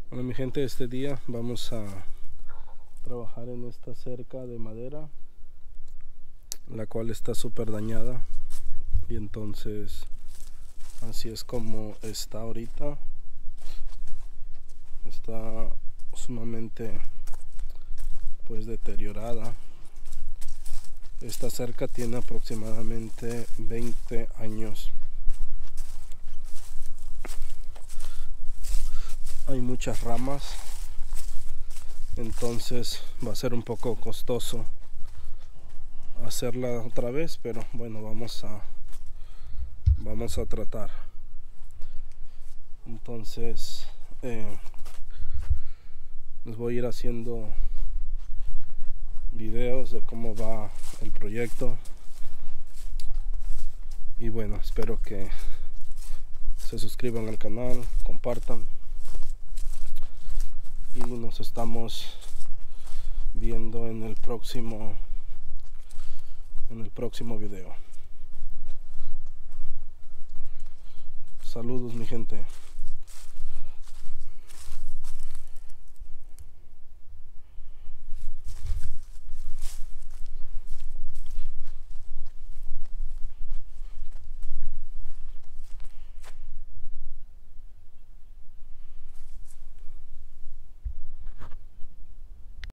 Bueno, mi gente, este día vamos a trabajar en esta cerca de madera, la cual está súper dañada, y entonces así es como está ahorita. Está sumamente pues deteriorada. Esta cerca tiene aproximadamente 20 años. Hay muchas ramas, entonces va a ser un poco costoso hacerla otra vez, pero bueno, vamos a tratar. Entonces les voy a ir haciendo videos de cómo va el proyecto, y bueno, espero que se suscriban al canal, compartan, y nos estamos viendo en el próximo video. Saludos, mi gente.